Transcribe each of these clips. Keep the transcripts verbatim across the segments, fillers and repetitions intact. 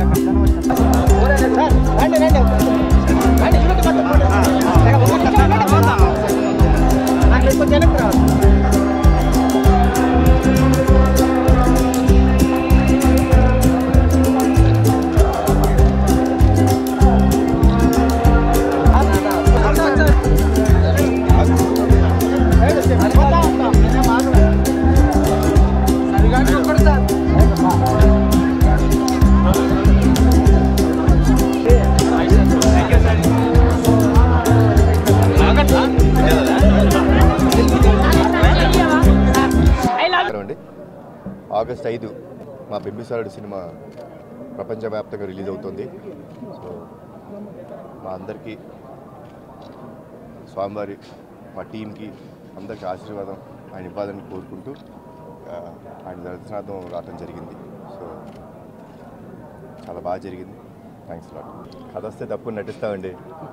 August ఐదు మా బింబిసారుడు సినిమా ప్రపంచవ్యాప్తంగా రిలీజ్ అవుతుంది. సో మా అందరికీ స్వామివారి మా టీంకి అందరికీ ఆశీర్వాదం ఆయన ఇవ్వాలని కోరుకుంటూ ఆయన దర్శనార్థం రావడం జరిగింది. సో చాలా బాగా జరిగింది. Thanks lot. కథ వస్తే తప్పు నటిస్తామండి.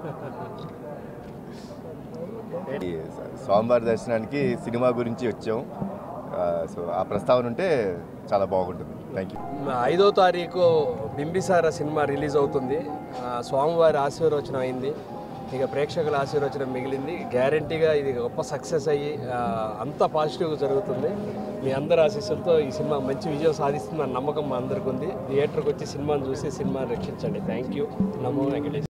స్వామివారి దర్శనానికి సినిమా గురించి వచ్చాం. సో ఆ ప్రస్తావన ఉంటే చాలా బాగుంటుంది. Thank you. ఐదో తారీఖు బింబిసార సినిమా రిలీజ్ అవుతుంది. స్వామివారి ఆశీర్వచనం అయింది, ఇక ప్రేక్షకుల ఆశీర్వచనం మిగిలింది. గ్యారంటీగా ఇది గొప్ప సక్సెస్ అయ్యి అంతా పాజిటివ్గా జరుగుతుంది. మీ అందరి ఆశీస్సులతో ఈ సినిమా మంచి విజయం సాధిస్తుందన్న నమ్మకం మా అందరికీ ఉంది. థియేటర్కి వచ్చి సినిమాను చూసి సినిమాను రక్షించండి. Thank you. నమో వెంకటేశ్వర.